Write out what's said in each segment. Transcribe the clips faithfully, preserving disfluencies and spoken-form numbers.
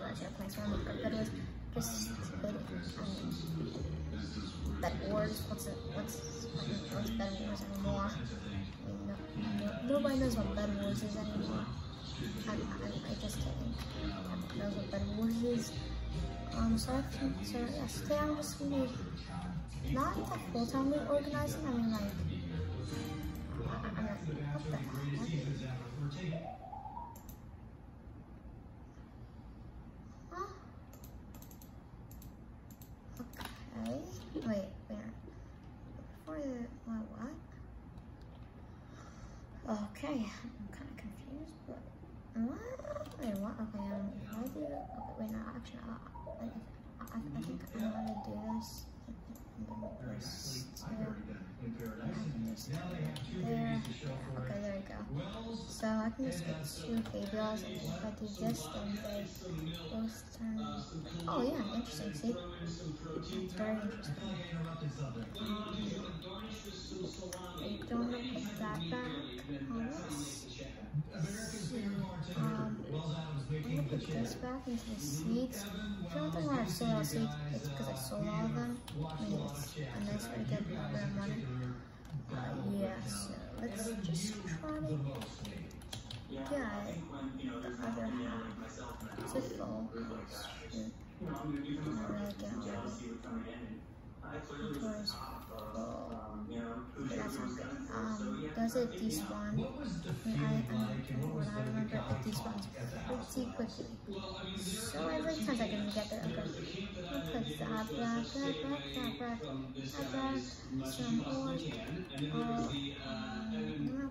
Clash of Clans one of my favorite videos. Just stupid. I mean, Bed Wars. What's it? What's what's Bed Wars anymore? I mean, no, no, nobody knows what Bed Wars is anymore. I, I, I just kidding. Everyone knows what Bed Wars is. Um, so, I think, so yeah, today I'm just gonna be not like full-time organizing. I mean, like, I, I'm like, what the heck? Huh? Okay. Wait, wait. Before the what? What? Okay, I'm kind of confused, but what? Wait, what? Okay, um, if I do, okay, wait, no, actually, uh, I, I, I think I know how to do this. This too. I can just do it there. Okay, there we go. So I can just get two K B Ls, and if I do this, then they both turn. Oh yeah, interesting. See, it's very interesting. I don't know put that back on this. Um, I'm gonna put this back into the seeds. If you're wondering why I sold all seeds, it's because I sold all of them. I mean, it's a nice way to get where I'm running. Uh, yeah, so let's just try to get the other half to full. Shoot. I'm not really getting all of it. Where's full? Okay, that's not good. Um, does it despawn? I mean, I, I mean, when I remember, it despawns pretty quickly. So every time I can get there, okay. I'll put that back, that back, that back, that back, some ore. Oh, um,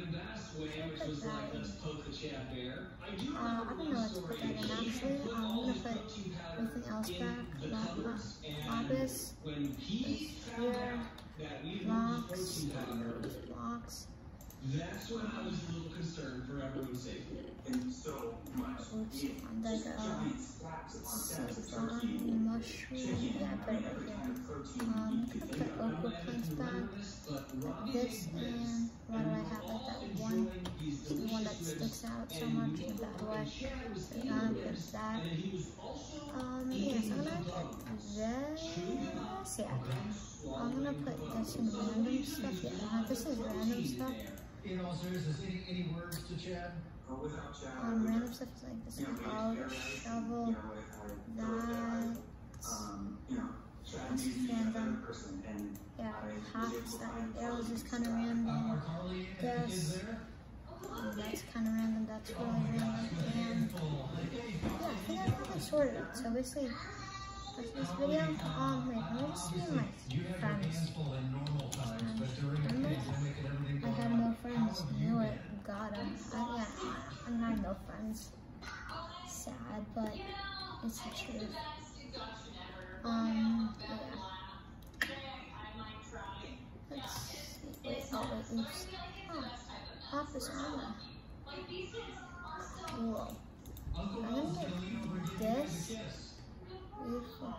put that in. Uh, I don't know what to put that in actually. Um, I'm gonna put everything else back. Lapis is here. Blocks, blocks. That's when I was a little concerned for everyone's safety. And so much. Oops, and then uh, saffron, mushroom. Yeah, I put it right here. Um, I put okra plants back. This and why do I have like that one? The one that sticks out so much in a bad way. Put that, put that. Um, yes, I'm gonna get this. Yeah. I'm gonna put this in random stuff. Yeah, uh, this is random stuff. In all seriousness, any, any words to Chad? Um, random stuff is like this out, shovel, that, that's random. Yeah, half is that right there was just kind of random. This, um, that's kind of random, that's really random. And yeah, I think I have it sorted out. So basically, that's this video. Um, wait, let me just see my friends. Remember? I had no friends. Knew it. Got them. I, yeah, I'm not no friends. Sad, but it's the truth. Um, yeah. Let's see. Wait, oh, wait, oops. Oh, office armor. Cool. I'm gonna get this. Beautiful.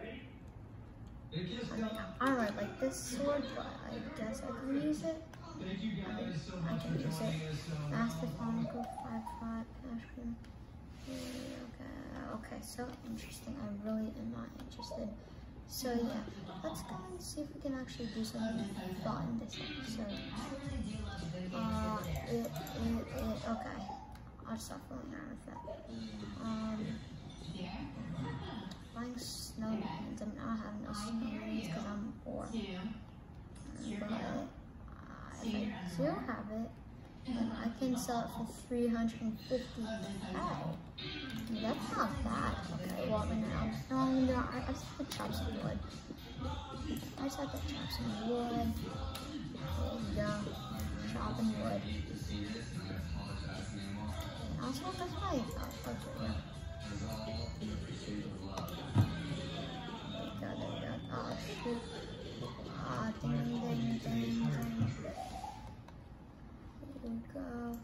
I mean, alright, like this sword, but I guess I can use it. I, mean, I can use it. Master Chronicle five five Ash Cream. Okay, okay, so interesting. I really am not interested. So yeah, let's go and see if we can actually do something fun this episode. Uh, it, it, it, okay. I'll stop fooling around with that. Um, buying snow beans. I mean, I don't have no snow beans because I'm poor. But uh, if I do have it, then I can sell it for three hundred fifty K. That's not bad. Okay, well, I mean, no, no, no, I, I just have to chop some wood. I just have to chop some wood. There you go. Chopping wood. Also, that's why I thought that's right. There you go, there you go. Oh, shoot. Ah, ding, ding, ding, ding. There you go.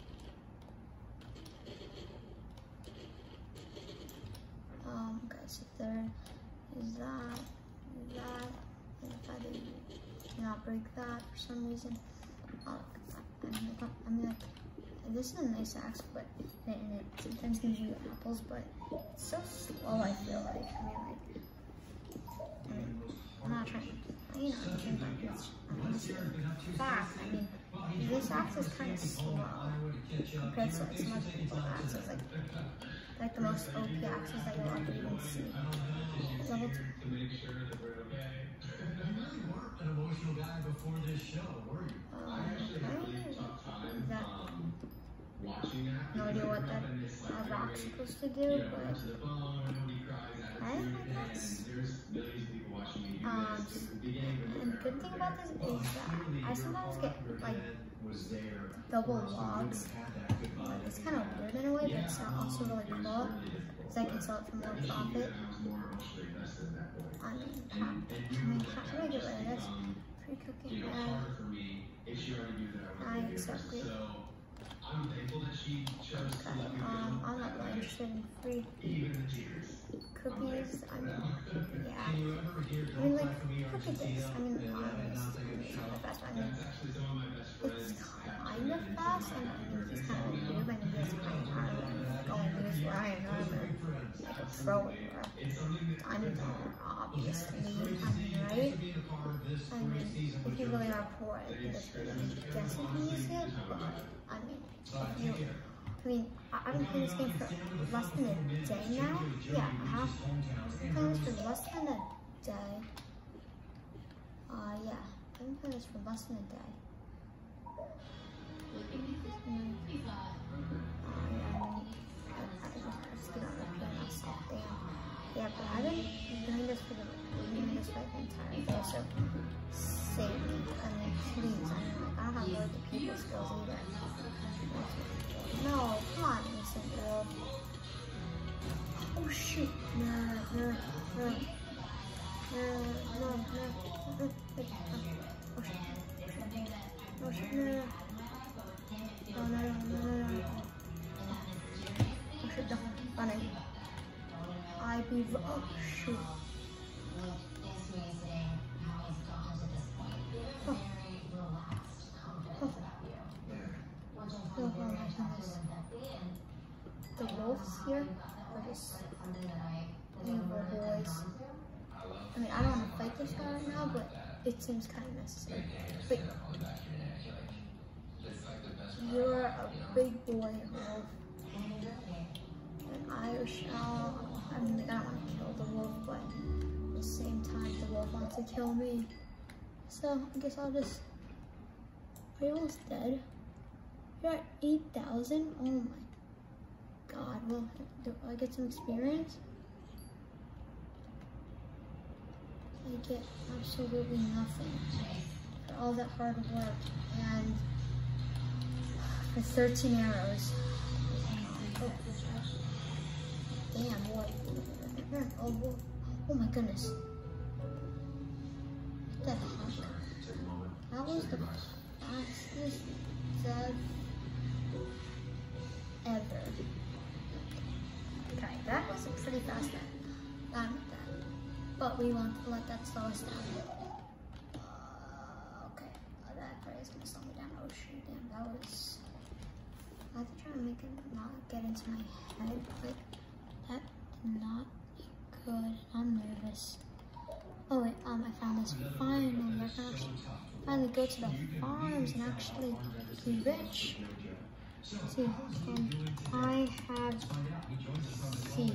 Um, okay, so there is that, that, and if I did not break that for some reason, I'll, I'm, I'm like, this is a nice axe, but and it sometimes gives you apples, but it's so slow. I feel like. I mean, like, I mean, I'm not trying. You know, I think like it's honestly fast. I mean, this axe is kind of slow compared to like some other people's axes, like like the most O P axes that you'll ever even see. Level two. No idea what that uh, rock's supposed to do, but I guess. Um, and the good thing about this is that I sometimes get like double logs. Like, it's kind of weird in a way, but it's also really cool because I can sell it for more profit. I mean, how, I mean, how do I get rid of this? Free cooking. Uh, I accept it. Okay, um, I'm not really interested in free cookies. I mean, yeah. I mean, like, look at this. I mean, it's not that fast. I mean, it's kind of fast. I mean, it's kind of weird. I mean, it's kind of hard. I'm going to lose where I am. I'm like a pro anywhere. Diamonds are obviously, I mean, right? I mean, if you really are poor, I think it's really guessing who you it, but I mean, if you, I mean, I've been playing this game for less than a day now. Yeah, I have. I've been playing this for less than a day. Uh, yeah, I've been playing this for less than a day. Mm. Uh, yeah, I mean, I, I, I just get on the P M S all day. Yeah, but I've been doing this for the, doing this for the entire day, so save me. I mean, please. I mean, like, I don't have really the people skills either. No, come on, innocent girl. Oh shoot. No, no, no. No, no, no. Oh shit. Oh shit, no, no. No, no, no, no, no, no. Oh shit, no. Running. I be. Oh shoot. Oh. Oh, oh my goodness. The wolves here are just evil boys. I mean, I don't want to fight this guy right now, but it seems kind of necessary. But you're a big boy wolf. And I shall, I mean, like, I don't want to kill the wolf, but at the same time, the wolf wants to kill me. So, I guess I'll just, are you almost dead? You're at eight thousand? Oh my god. Well, do I get some experience? I get absolutely nothing for all that hard work and for thirteen arrows. Oh, damn, what? Oh, oh my goodness. What the heck? That was the fastest death ever. Okay, that was a pretty fast death. Not with that. But we want to let that slow us down. Uh, okay, uh, that probably is gonna slow me down. Oh shoot, damn, that was. I have to try to make it not get into my head, but that did not be good. I'm nervous. Oh wait, um, I found this. Finally, I can actually finally go to the farms and actually be rich. Let's see, um, I have seeds.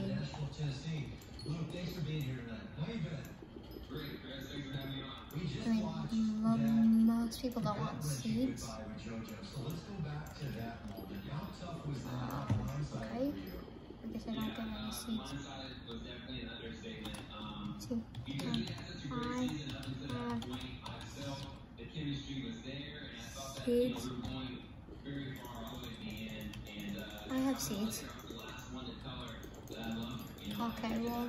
I mean, most people don't want seeds. Uh, okay, I guess I don't get any seeds. Let's see, um, I have seeds. I have seeds. Okay, well,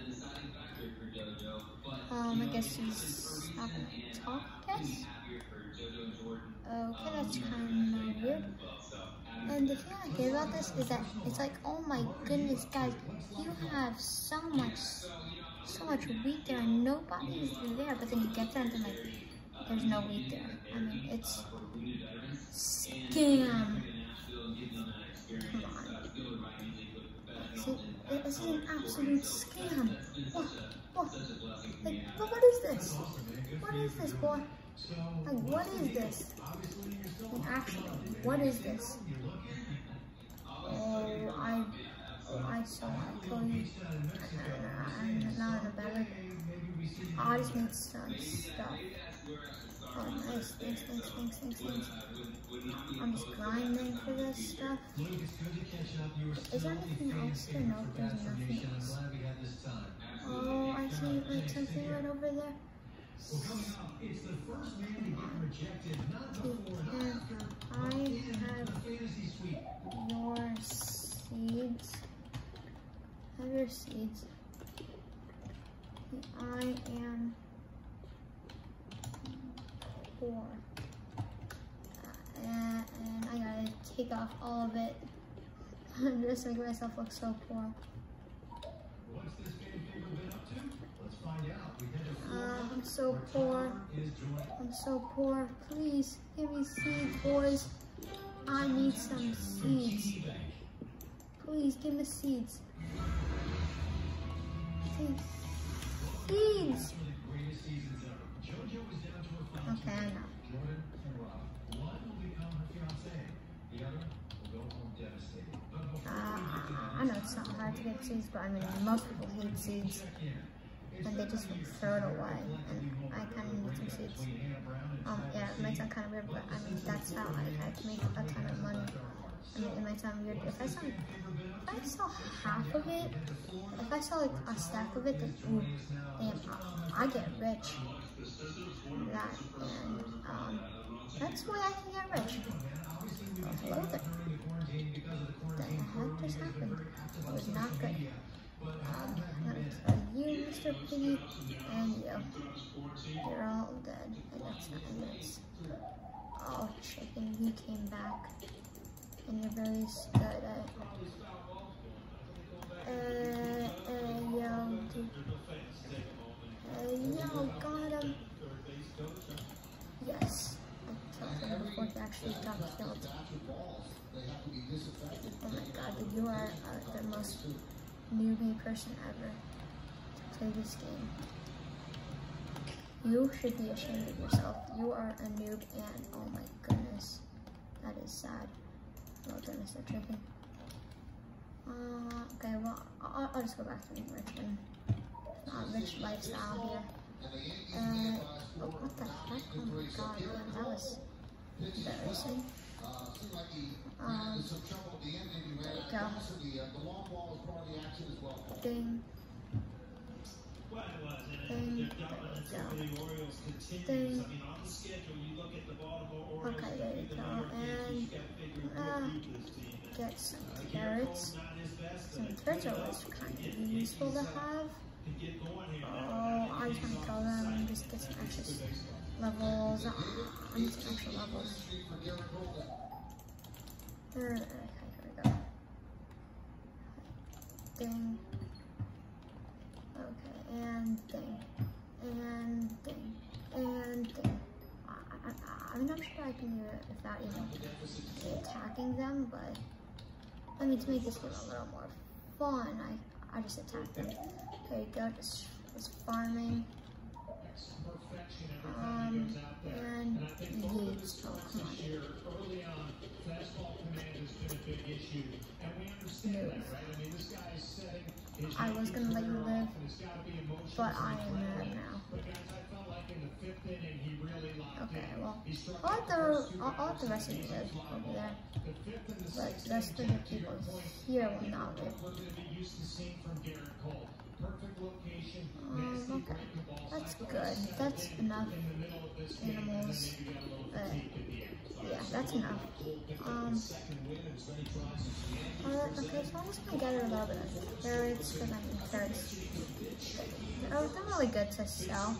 um, I guess he's not gonna talk, I guess. Okay, that's kind of weird. And the thing I hate about this is that it's like, oh my goodness, guys, you have so much, so much wheat there and nobody's there, but then you get there and then like, there's no wheat there. I mean, it's scam. This is an absolute scam. What? What? Like, but what is this? What is this, boy? Like, what is this? Like, actually, what is this? Oh, I, oh, I saw I told you. I'm not in a better. I just need some stuff. Oh, nice. Thanks, thanks, thanks, thanks, thanks. I'm just grinding for this stuff. Is there anything else here? No, there's nothing else. Oh, I see like something right over there. And I have your seeds. I have your seeds. I am poor. And, and I gotta take off all of it. I'm just making myself look so poor. Uh, I'm so poor. I'm so poor. Please give me seeds, boys. I need some seeds. Please give me seeds. Seeds. Seeds. Okay, I know. Uh, I know it's not hard to get seeds, but I mean, most people hate seeds, and they just throw it away, and I kind of need some seeds. Um, yeah, it might sound kind of weird, but I mean, that's how I had to make a ton of money. I mean, it might sound weird. If I saw, if I saw half of it, if I saw like a stack of it, then ooh, damn, I, I get rich. That, and um, that's why I can get rich. Oh, hello there. What the heck just happened? It was not good. Um, that was you, Mister Piggy, and you. You're all dead. And that's not nice. Oh, chicken, you came back. And you're very good at uh, uh, yo, dude. Uh, yo, got him. Yes. I killed him before he actually got killed. Oh my god, dude, you are uh, the most newbie person ever to play this game. You should be ashamed of yourself. You are a noob and oh my goodness. That is sad. Oh goodness, they're tripping. Uh, okay, well, I'll, I'll just go back to being rich and uh, rich lifestyle here. Uh, oh, what the heck? Oh my god, man, that was embarrassing. Um, there we go. Ding. Ding. There we go. Ding. Okay, there we go. And, uh, get some carrots. Some carrots are always kind of useful to have. Oh, I just want to kill them and just get some extra levels. Uh, I need some extra levels. Uh, okay, here we go. Ding. Okay, and ding. And ding. And ding. I, I, I mean, I'm sure I can do it without even attacking them, but I mean, to make this game a little more fun, I, I just attacked them. There you go, just, just farming. Um, and yeet. Oh, come on. Move. I was gonna let you live, but I am mad now. Okay, well, I'll let the, I'll, I'll let the rest of you live over there, but the rest of the people here will not live. Um, okay, that's good. That's enough animals. Uh, yeah, that's enough. Um, uh, okay, so I'm just gonna gather a little bit of carrots, because I need carrots. They're, they're really good to sell.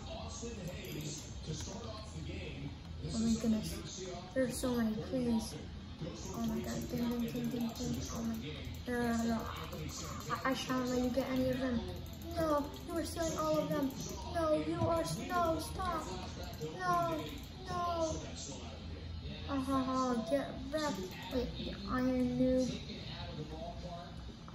Oh my goodness, there's so many, please. Oh my god, ding ding ding ding ding. Oh my, no, no, no. I, I shan't let you get any of them. No, you are stealing all of them. No, you are, no, stop. No, no. Oh, get wrecked. Wait, the iron noob.